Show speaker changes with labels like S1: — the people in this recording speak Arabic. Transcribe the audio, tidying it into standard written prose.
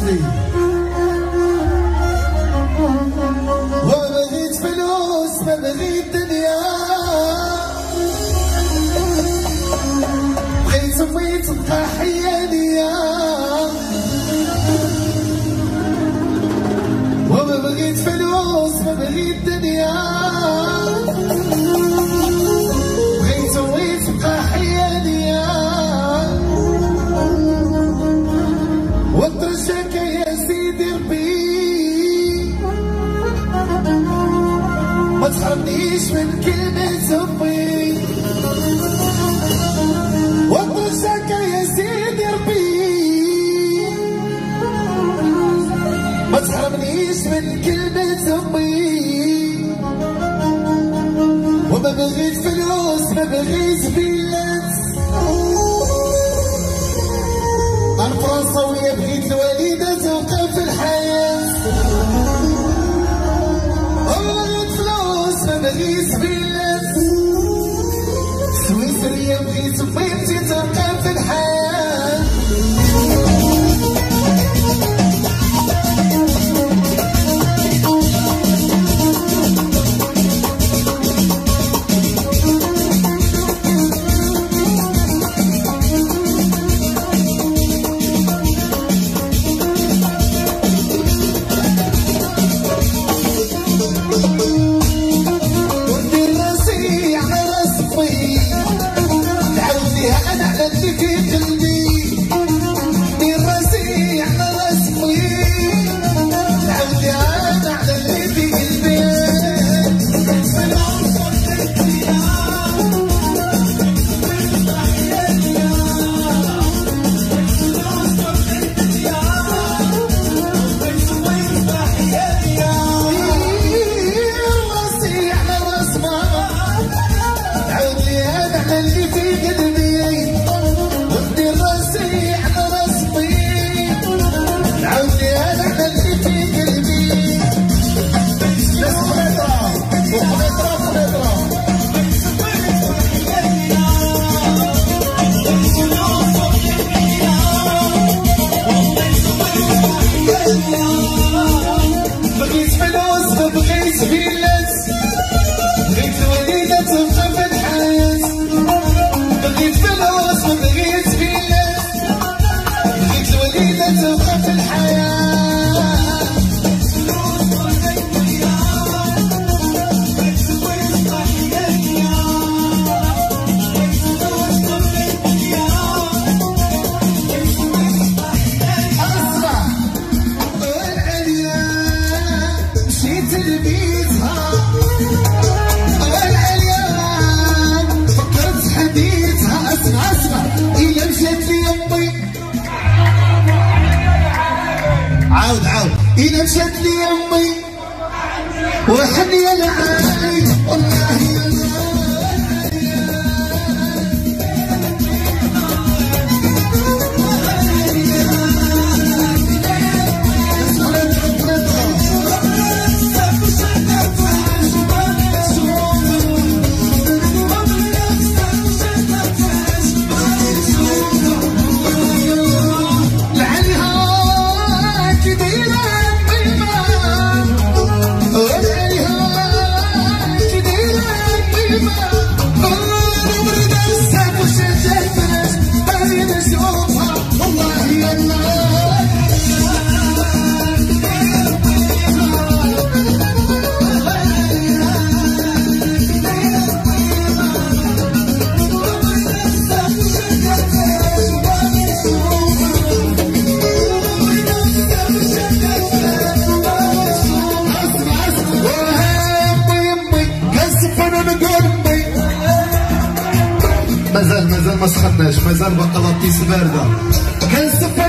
S1: اصلي وبغيت فلوس ما بغيت دنيا بغيت امي تبقى حيانية وما بغيت فلوس ما بغيت دنيا بغيت امي تبقى حيانية واترجاك يا سيدي ربي ما تحرمنيش من كلمة امي واترجاك يا سيدي ربي ما تحرمنيش من كلمة امي وما بغيت فلوس ما بغيت فيلات انا فرنساوية بغيت الوالدة تبقى في الحياة وما بغيت فلوس ما بغيت فيلات سويسرية بغيت بيتي تبقى في الحياة بغيت فلوس ما بغيت فيلات بغيت الوالدة تبقى في الحياة بغيت فلوس ما بغيت فيلات بغيت الوالدة تبقى في الحياة عاود إلا مشات لي أمي وحني العالي والله مازال ما سخناش مازال باقا لاطيس باردة كنسف